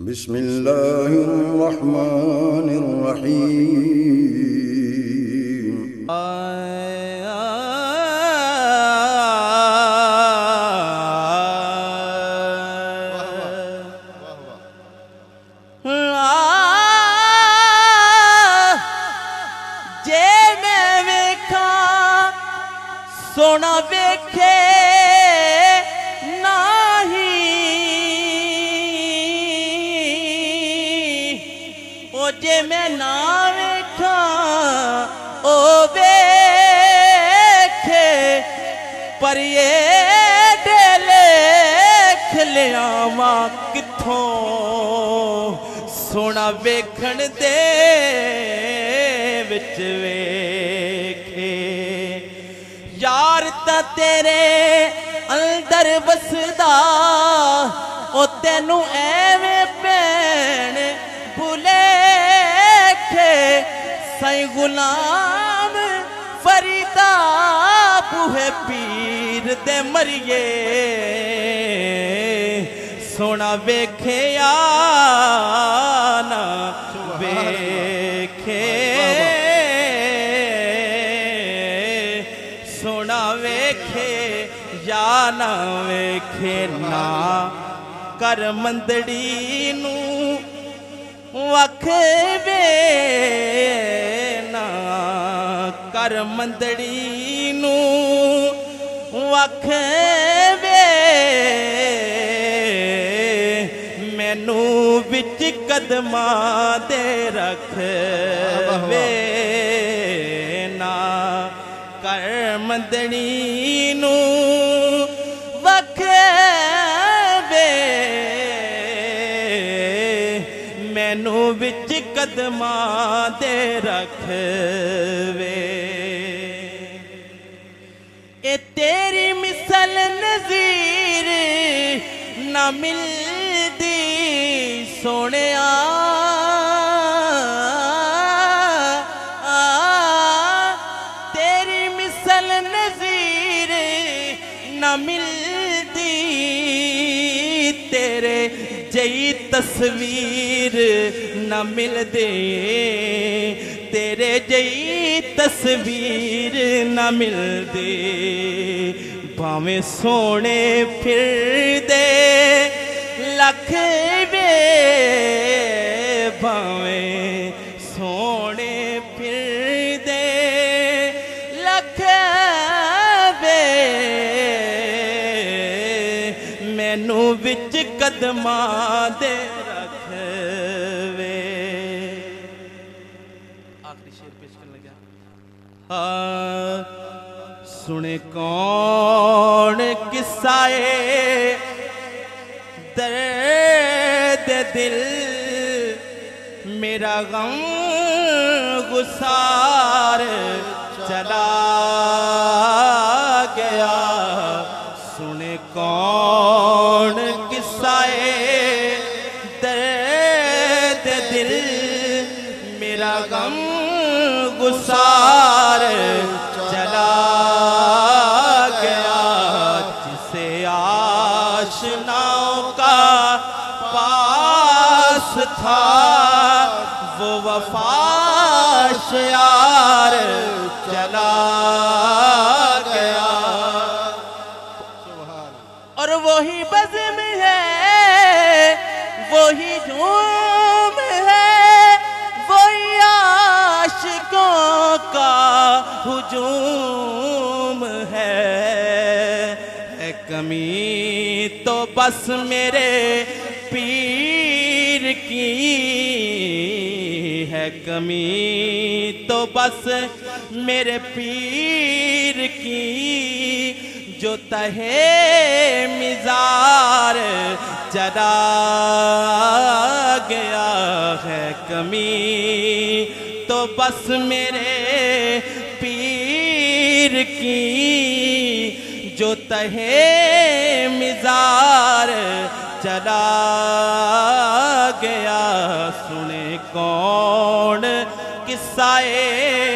بسم الله الرحمن الرحيم سونا ویکھے نہیں او جے میں نہ ویکھا او ویکھے پر یہ لکھ لیاواں کتھوں سونا ویکھن دے وچ ویکھے یار تا تیرے اندر بسدا او تینو ایویں پین بھلیکھے سائیں غلام فریدا بوہے پیر دے مریے سونا ویکھے یا نہ ویکھے سونا ویکھے یا نہ ویکھے نا کر مندڑی نو وکھ وے نا کر مندڑی نو وکھ وے مینو وچ قدماں دے رکھ وے نا کر مندڑی نو وکھ وے مینو وچ قدماں دے رکھ وے اے تیری مثل نظیر نہ ملدی سونیا ملدی تیرے جئی تصویر نہ ملدے تیرے جئی تصویر نہ ملدے بھاویں سونے پھر دے لکھ وے بھاویں سونے پھر دے لکھ وے مینو وچ قدماں دے رکھ وے آخری شعر پیش کرنے لگا سنے کون قصائے درد دل میرا غم گسار چلا گیا سنے کون قصائے درد دل میرا غم گسار چلا گیا جسے آشناؤں کا پاس تھا وہ وفا شیار چلا گیا اور وہی بزم ہے وہی جھوم ہے وہی عاشقوں کا ہجوم ہے کمی تو بس میرے پیر کی ہے کمی تو بس میرے پیر کی جو تہے مزار جلا گیا ہے کمی تو بس میرے پیر کی جو تہے مزار چلا گیا سنے کون قصائے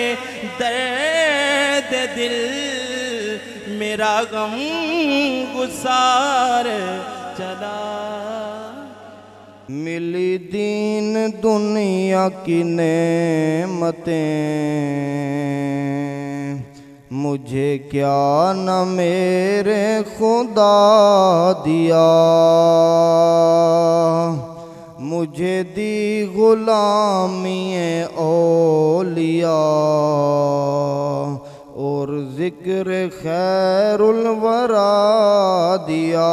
درد دل میرا غم گسار چلا ملی دین دنیا کی نعمتیں مجھے کیا نہ میرے خدا دیا، مجھے دی غلامی اولیاء اور ذکر خیر الورا دیا،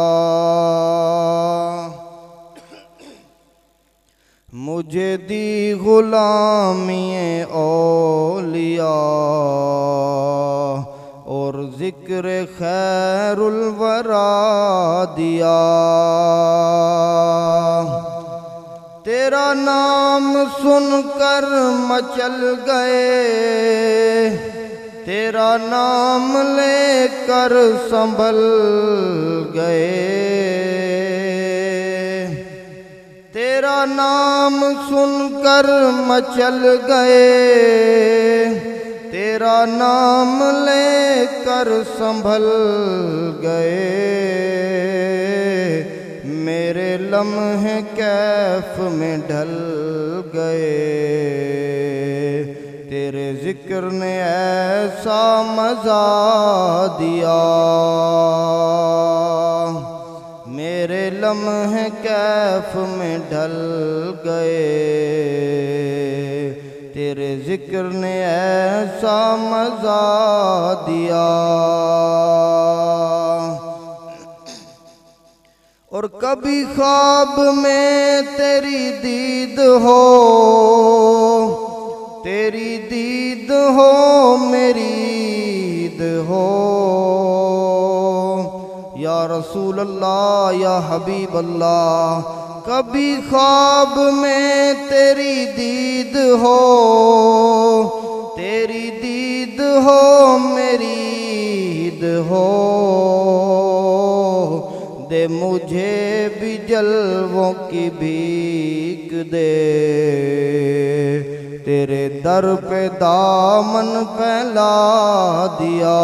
مجھے دی غلامی اولیاء اور ذکر خیر الورا دیا، تیرا نام سن کر مچل گئے، تیرا نام لے کر سنبھل گئے، تیرا نام سن کر مچل گئے، تیرا نام لے کر سنبھل گئے، میرے لمحے کیف میں ڈھل گئے، تیرے ذکر نے ایسا مزہ دیا، میرے لمحے کیف میں ڈھل گئے، تیرے ذکر نے ایسا مزہ دیا، اور کبھی خواب میں تیری دید ہو، تیری دید ہو میری عید ہو، یا رسول اللہ یا حبیب اللہ، کبھی خواب میں تیری دید ہو، تیری دید ہو میری عید ہو، دے مجھے بھی جلووں کی بھیک دے، تیرے در پہ دامن پھیلا دیا،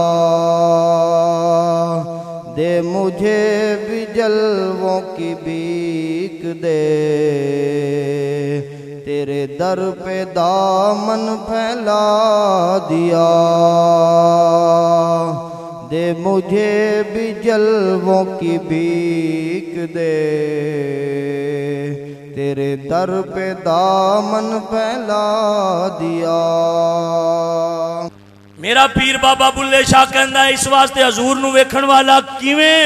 دے مجھے بھی جلووں کی بھیک دے، تیرے در پہ دامن پھیلا دیا، دے مجھے بھی جلووں کی بھیک دے، تیرے در پہ دامن پھیلا دیا۔ میرا پیر بابا بلے شاہ کہندا ہے اس واسطے حضور نو ویکھن والا کیویں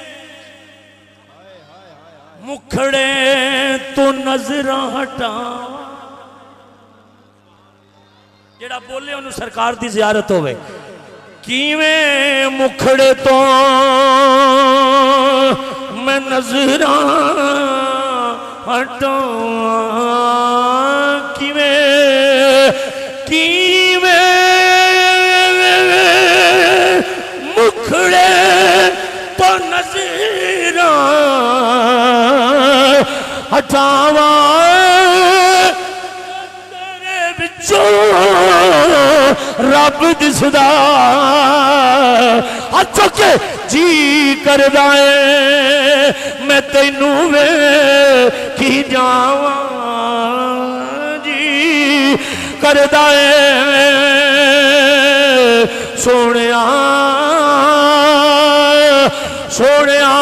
مکھڑے تو نظراں ہٹا، جڑا بولے انہوں سرکار دی زیارت ہوئے، کیویں مکھڑے تو میں نظراں ہٹا، کیویں مکھڑے تو نظراں ہٹاواں، تیرے وچوں رب دسدا، ہاتھ چکے جی کردا اے میں تینوں ویکھی جاواں، جی کردا اے سونیا سونیا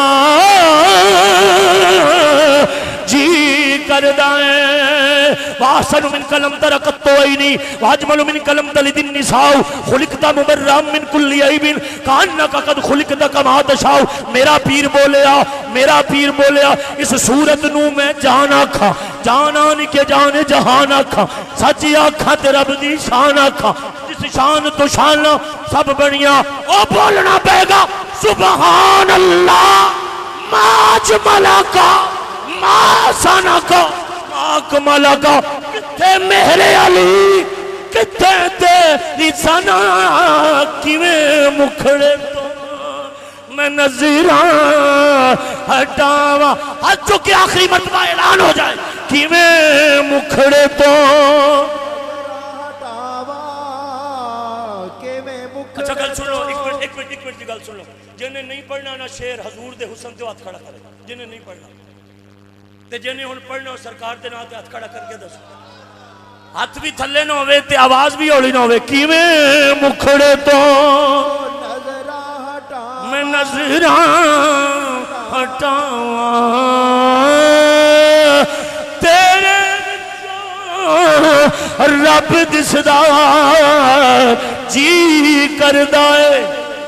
جی کردا اے، وَأَحْسَنُ مِنْكَ لَمْ تَرَ قَطُّ عَيْنِي وَأَجْمَلُ مِنْكَ لَمْ تَلِدِ النِّسَاءُ خُلِقْتَ مُبَرًّا مِنْ كُلِّ عَيْبٍ كَأَنَّكَ قَدْ خُلِقْتَ كَمَا تَشَاءُ۔ میرا پیر بولیا اس صورت نو میں جان آکھاں، جان آن کے جان جہان آکھاں، سچی آکھاں تے رب دی شان آکھاں، جس شان تو شان سب بنیاں، او بولنا پے گا سبحان اللہ ما اجملکا ما سنکا ما کملکا، کتے میرے علی کتے تیری سنا، کیویں مکھڑے تو میں نظراں ہٹاواں، ہاتھ چکے آخری مرتبہ اعلان ہو جائے، کیویں مکھڑے تو اچھا گل سن لو، ایک منٹ کی گل سن لو، جنہیں نہیں پڑھنا نہ شعر حضور دے حسن تے ہاتھ کھڑا کرے، جنہیں نہیں پڑھنا تے جنہیں ہن پڑھنا سرکار دے نام تے ہاتھ کھڑا کر کے دسو ہاتھ بھی تھلے نہ ہوئے تے آواز بھی ہولی نہ ہوئے کیویں مکھڑے تو میں نظراں ہٹاواں تیرے رب دسدا جی کردا اے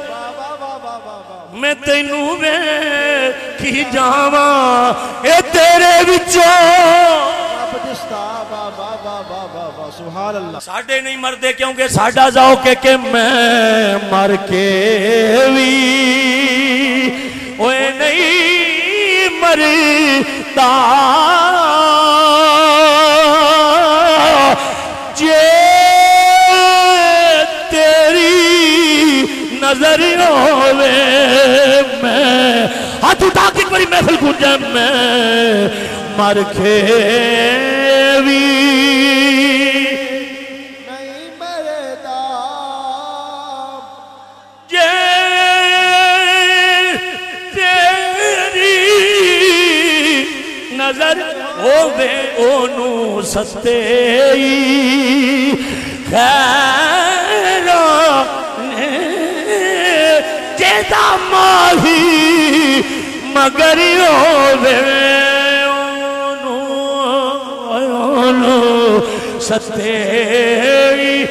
میں تینوں ویکھی جاواں اے تیرے وچوں سبحان اللہ ساڈے نہیں مردے کیونکہ ساڈا ذوق ہے کہ میں مر کے بھی اوے نہیں مردا جے تیری نظر ہووے میں ہاتھ اٹھا کے بڑی محفل گونجے میں مر کے بھی نہیں مردا جے تیری نظر ہووے اونوں ستئی خیراں جیدا ماہی مگر ہووے ستئی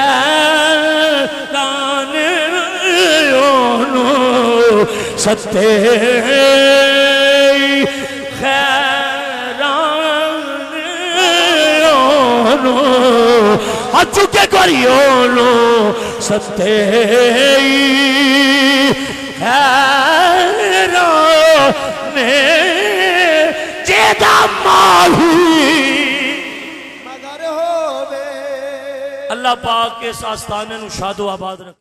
خیران اونوں ستئی خیران اونوں ہاتھ چکے کری اونوں ستئی خیران جیدا ماہی اللہ پاک کے اس آستانے نو شاد و آباد رکھ